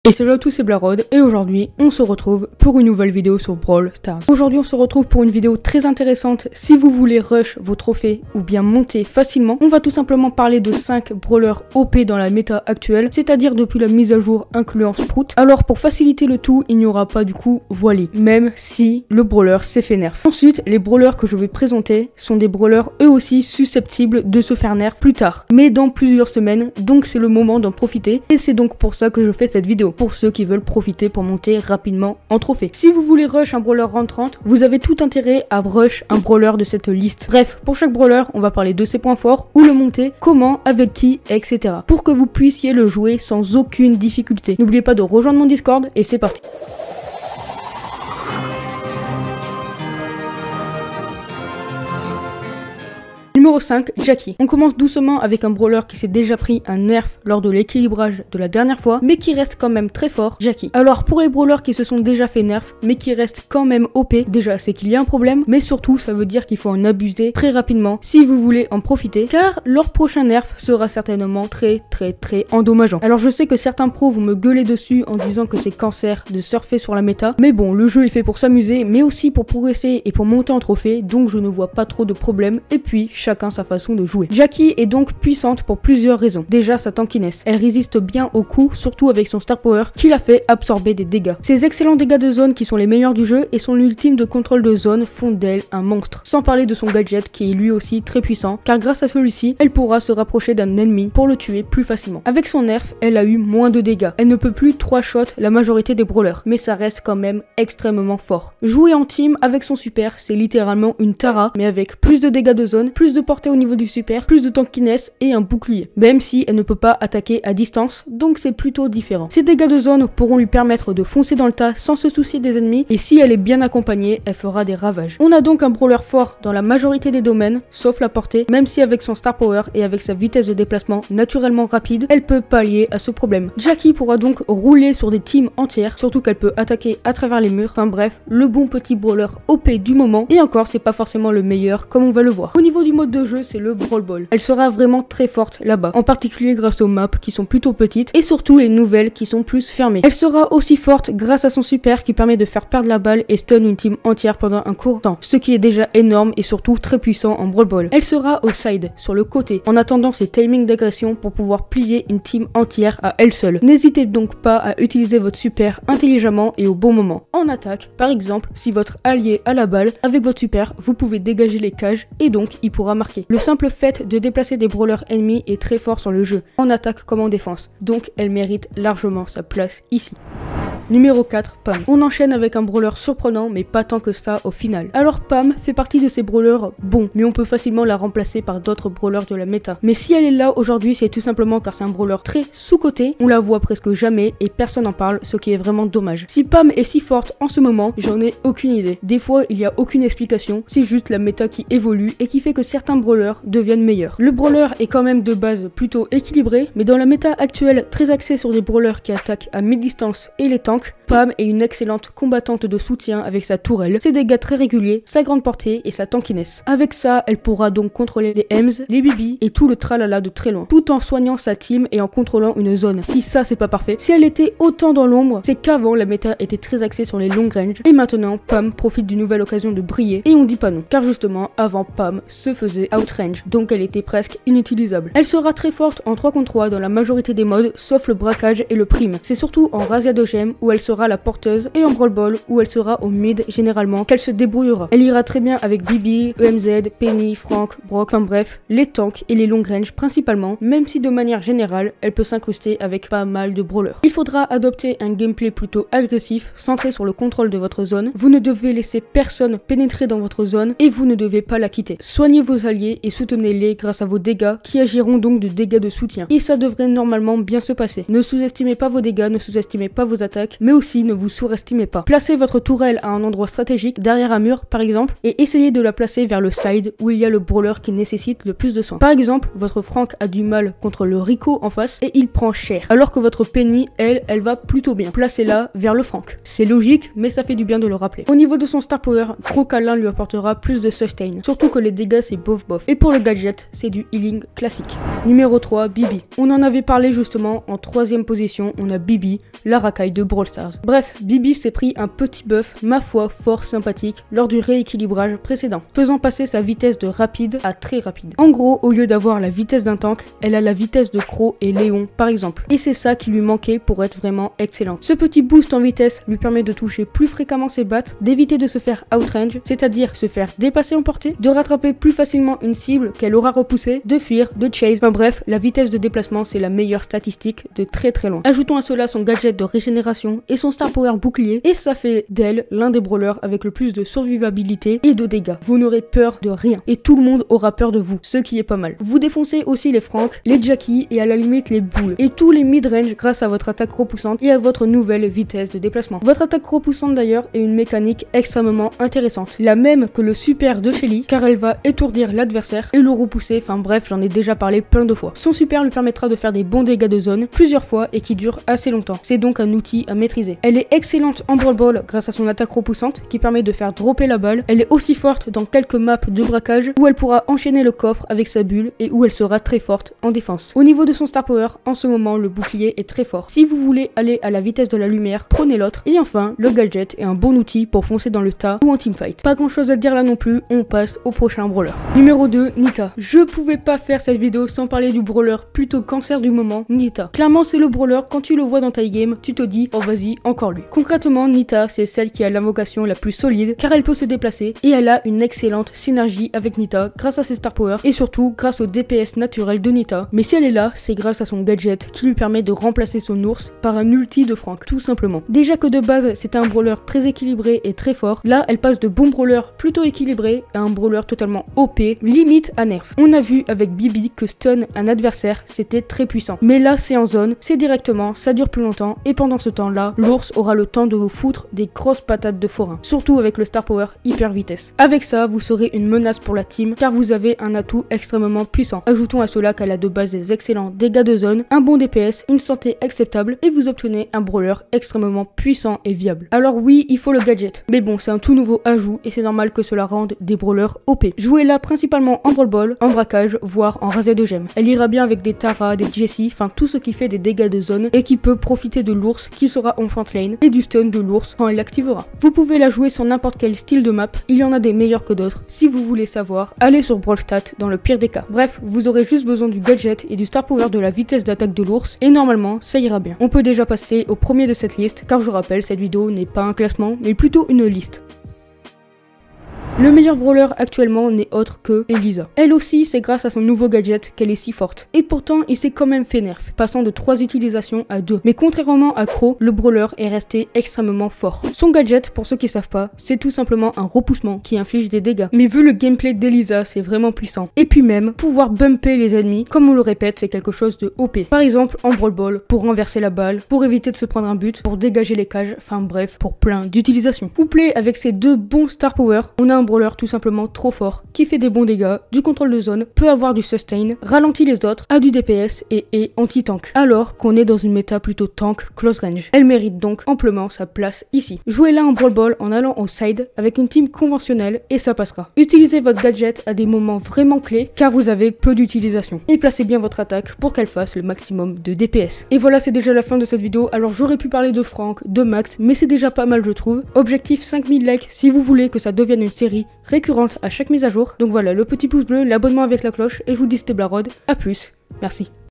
Et salut à tous, c'est Blarod et aujourd'hui on se retrouve pour une nouvelle vidéo sur Brawl Stars. Aujourd'hui on se retrouve pour une vidéo très intéressante. Si vous voulez rush vos trophées ou bien monter facilement, on va tout simplement parler de 5 brawlers OP dans la méta actuelle, c'est-à-dire depuis la mise à jour incluant Sprout. Alors pour faciliter le tout, il n'y aura pas du coup Wally, même si le brawler s'est fait nerf. Ensuite, les brawlers que je vais présenter sont des brawlers eux aussi susceptibles de se faire nerf plus tard, mais dans plusieurs semaines, donc c'est le moment d'en profiter et c'est donc pour ça que je fais cette vidéo. Pour ceux qui veulent profiter pour monter rapidement en trophée. Si vous voulez rush un brawler rang 30, vous avez tout intérêt à rush un brawler de cette liste. Bref, pour chaque brawler, on va parler de ses points forts, où le monter, comment, avec qui, etc. Pour que vous puissiez le jouer sans aucune difficulté. N'oubliez pas de rejoindre mon Discord et c'est parti. Numéro 5, Jackie. On commence doucement avec un brawler qui s'est déjà pris un nerf lors de l'équilibrage de la dernière fois, mais qui reste quand même très fort, Jackie. Alors pour les brawlers qui se sont déjà fait nerf, mais qui restent quand même OP, déjà c'est qu'il y a un problème, mais surtout ça veut dire qu'il faut en abuser très rapidement si vous voulez en profiter, car leur prochain nerf sera certainement très endommageant. Alors je sais que certains pros vont me gueuler dessus en disant que c'est cancer de surfer sur la méta, mais bon, le jeu est fait pour s'amuser, mais aussi pour progresser et pour monter en trophée, donc je ne vois pas trop de problème, et puis chacun sa façon de jouer. Jackie est donc puissante pour plusieurs raisons. Déjà sa tankiness, elle résiste bien aux coups, surtout avec son star power qui la fait absorber des dégâts. Ses excellents dégâts de zone qui sont les meilleurs du jeu et son ultime de contrôle de zone font d'elle un monstre. Sans parler de son gadget qui est lui aussi très puissant, car grâce à celui-ci, elle pourra se rapprocher d'un ennemi pour le tuer plus facilement. Avec son nerf, elle a eu moins de dégâts. Elle ne peut plus 3 shots la majorité des brawlers, mais ça reste quand même extrêmement fort. Jouer en team avec son super, c'est littéralement une Tara, mais avec plus de dégâts de zone, plus de portée au niveau du super, plus de tankiness et un bouclier, même si elle ne peut pas attaquer à distance, donc c'est plutôt différent. Ses dégâts de zone pourront lui permettre de foncer dans le tas sans se soucier des ennemis, et si elle est bien accompagnée, elle fera des ravages. On a donc un brawler fort dans la majorité des domaines, sauf la portée, même si avec son star power et avec sa vitesse de déplacement naturellement rapide, elle peut pallier à ce problème. Jackie pourra donc rouler sur des teams entières, surtout qu'elle peut attaquer à travers les murs, enfin bref, le bon petit brawler OP du moment, et encore c'est pas forcément le meilleur comme on va le voir. Au niveau du mode de jeu, c'est le Brawl Ball. Elle sera vraiment très forte là-bas, en particulier grâce aux maps qui sont plutôt petites et surtout les nouvelles qui sont plus fermées. Elle sera aussi forte grâce à son super qui permet de faire perdre la balle et stun une team entière pendant un court temps, ce qui est déjà énorme et surtout très puissant en Brawl Ball. Elle sera au side, sur le côté, en attendant ses timings d'agression pour pouvoir plier une team entière à elle seule. N'hésitez donc pas à utiliser votre super intelligemment et au bon moment. En attaque, par exemple, si votre allié a la balle, avec votre super, vous pouvez dégager les cages et donc il pourra marquer. Le simple fait de déplacer des brawlers ennemis est très fort sur le jeu, en attaque comme en défense, donc elle mérite largement sa place ici. Numéro 4, Pam. On enchaîne avec un brawler surprenant, mais pas tant que ça au final. Alors Pam fait partie de ces brawlers bons, mais on peut facilement la remplacer par d'autres brawlers de la méta. Mais si elle est là aujourd'hui, c'est tout simplement car c'est un brawler très sous-coté, on la voit presque jamais et personne n'en parle, ce qui est vraiment dommage. Si Pam est si forte en ce moment, j'en ai aucune idée. Des fois, il y a aucune explication, c'est juste la méta qui évolue et qui fait que certains brawlers deviennent meilleurs. Le brawler est quand même de base plutôt équilibré, mais dans la méta actuelle, très axée sur des brawlers qui attaquent à mi-distance et les tanks, Pam est une excellente combattante de soutien avec sa tourelle, ses dégâts très réguliers, sa grande portée et sa tankiness. Avec ça, elle pourra donc contrôler les Ems, les Bibi et tout le tralala de très loin, tout en soignant sa team et en contrôlant une zone. Si ça c'est pas parfait, si elle était autant dans l'ombre, c'est qu'avant la méta était très axée sur les long range et maintenant Pam profite d'une nouvelle occasion de briller et on dit pas non, car justement avant Pam se faisait outrange, donc elle était presque inutilisable. Elle sera très forte en 3 contre 3 dans la majorité des modes, sauf le braquage et le prime. C'est surtout en Razzia de Gemme où elle sera la porteuse et en Brawl Ball où elle sera au mid généralement qu'elle se débrouillera. Elle ira très bien avec Bibi, EMZ, Penny, Frank, Brock, enfin bref, les tanks et les long range principalement, même si de manière générale, elle peut s'incruster avec pas mal de brawlers. Il faudra adopter un gameplay plutôt agressif, centré sur le contrôle de votre zone. Vous ne devez laisser personne pénétrer dans votre zone et vous ne devez pas la quitter. Soignez vos alliés et soutenez-les grâce à vos dégâts qui agiront donc de dégâts de soutien. Et ça devrait normalement bien se passer. Ne sous-estimez pas vos dégâts, ne sous-estimez pas vos attaques, mais aussi aussi ne vous sous-estimez pas. Placez votre tourelle à un endroit stratégique, derrière un mur par exemple, et essayez de la placer vers le side où il y a le brawler qui nécessite le plus de soins. Par exemple, votre Frank a du mal contre le Rico en face et il prend cher, alors que votre Penny, elle va plutôt bien. Placez-la vers le Frank. C'est logique, mais ça fait du bien de le rappeler. Au niveau de son star power, Gros Câlin lui apportera plus de sustain, surtout que les dégâts c'est bof. Et pour le gadget, c'est du healing classique. Numéro 3, Bibi. On en avait parlé justement, en 3ème position, on a Bibi, la racaille de Brawl Stars. Bref, Bibi s'est pris un petit buff, ma foi, fort sympathique, lors du rééquilibrage précédent, faisant passer sa vitesse de rapide à très rapide. En gros, au lieu d'avoir la vitesse d'un tank, elle a la vitesse de Crow et Léon par exemple. Et c'est ça qui lui manquait pour être vraiment excellente. Ce petit boost en vitesse lui permet de toucher plus fréquemment ses bats, d'éviter de se faire outrange, c'est-à-dire se faire dépasser en portée, de rattraper plus facilement une cible qu'elle aura repoussée, de fuir, de chase, enfin bref, la vitesse de déplacement c'est la meilleure statistique de très loin. Ajoutons à cela son gadget de régénération et son star power bouclier, et ça fait d'elle l'un des brawlers avec le plus de survivabilité et de dégâts. Vous n'aurez peur de rien, et tout le monde aura peur de vous, ce qui est pas mal. Vous défoncez aussi les Frank, les Jackie et à la limite les boules, et tous les mid-range grâce à votre attaque repoussante et à votre nouvelle vitesse de déplacement. Votre attaque repoussante d'ailleurs est une mécanique extrêmement intéressante, la même que le super de Shelly, car elle va étourdir l'adversaire et le repousser, enfin bref, j'en ai déjà parlé plein de fois. Son super lui permettra de faire des bons dégâts de zone plusieurs fois et qui durent assez longtemps. C'est donc un outil à maîtriser. Elle est excellente en Brawl Ball grâce à son attaque repoussante qui permet de faire dropper la balle. Elle est aussi forte dans quelques maps de braquage où elle pourra enchaîner le coffre avec sa bulle et où elle sera très forte en défense. Au niveau de son star power, en ce moment le bouclier est très fort. Si vous voulez aller à la vitesse de la lumière, prenez l'autre. Et enfin, le gadget est un bon outil pour foncer dans le tas ou en teamfight. Pas grand chose à dire là non plus, on passe au prochain brawler. Numéro 2, Nita. Je pouvais pas faire cette vidéo sans parler du brawler plutôt cancer du moment, Nita. Clairement c'est le brawler, quand tu le vois dans ta game, tu te dis oh vas-y, encore lui. Concrètement, Nita c'est celle qui a l'invocation la plus solide car elle peut se déplacer et elle a une excellente synergie avec Nita grâce à ses star power et surtout grâce au DPS naturel de Nita. Mais si elle est là, c'est grâce à son gadget qui lui permet de remplacer son ours par un ulti de Frank, tout simplement. Déjà que de base c'est un brawler très équilibré et très fort, là elle passe de bons brawlers plutôt équilibrés à un brawler totalement OP, limite à nerf. On a vu avec Bibi que stun un adversaire c'était très puissant, mais là c'est en zone, c'est directement, ça dure plus longtemps et pendant ce temps là, l'ours aura le temps de vous foutre des grosses patates de forain, surtout avec le star power hyper vitesse. Avec ça, vous serez une menace pour la team car vous avez un atout extrêmement puissant. Ajoutons à cela qu'elle a de base des excellents dégâts de zone, un bon DPS, une santé acceptable et vous obtenez un brawler extrêmement puissant et viable. Alors oui, il faut le gadget, mais bon, c'est un tout nouveau ajout et c'est normal que cela rende des brawlers OP. Jouez-la principalement en Brawl Ball, en braquage, voire en rasé de gemmes. Elle ira bien avec des Tara, des Jessie, enfin tout ce qui fait des dégâts de zone et qui peut profiter de l'ours qui sera en front lane et du stun de l'ours quand elle l'activera. Vous pouvez la jouer sur n'importe quel style de map, il y en a des meilleurs que d'autres. Si vous voulez savoir, allez sur Brawl Stats dans le pire des cas. Bref, vous aurez juste besoin du gadget et du star power de la vitesse d'attaque de l'ours et normalement ça ira bien. On peut déjà passer au premier de cette liste car je rappelle, cette vidéo n'est pas un classement mais plutôt une liste. Le meilleur brawler actuellement n'est autre que Elisa. Elle aussi, c'est grâce à son nouveau gadget qu'elle est si forte. Et pourtant, il s'est quand même fait nerf, passant de 3 utilisations à 2. Mais contrairement à Crow, le brawler est resté extrêmement fort. Son gadget, pour ceux qui savent pas, c'est tout simplement un repoussement qui inflige des dégâts. Mais vu le gameplay d'Elisa, c'est vraiment puissant. Et puis même, pouvoir bumper les ennemis, comme on le répète, c'est quelque chose de OP. Par exemple, en Brawl Ball, pour renverser la balle, pour éviter de se prendre un but, pour dégager les cages, enfin bref, pour plein d'utilisations. Couplé avec ces deux bons star power, on a un brawler tout simplement trop fort, qui fait des bons dégâts, du contrôle de zone, peut avoir du sustain, ralentit les autres, a du DPS et est anti-tank. Alors qu'on est dans une méta plutôt tank close range. Elle mérite donc amplement sa place ici. Jouez-la en Brawl Ball en allant au side avec une team conventionnelle et ça passera. Utilisez votre gadget à des moments vraiment clés car vous avez peu d'utilisation. Et placez bien votre attaque pour qu'elle fasse le maximum de DPS. Et voilà, c'est déjà la fin de cette vidéo. Alors j'aurais pu parler de Frank, de Max, mais c'est déjà pas mal je trouve. Objectif 5000 likes si vous voulez que ça devienne une série récurrente à chaque mise à jour. Donc voilà, le petit pouce bleu, l'abonnement avec la cloche et je vous dis c'était Blarod. A plus, merci.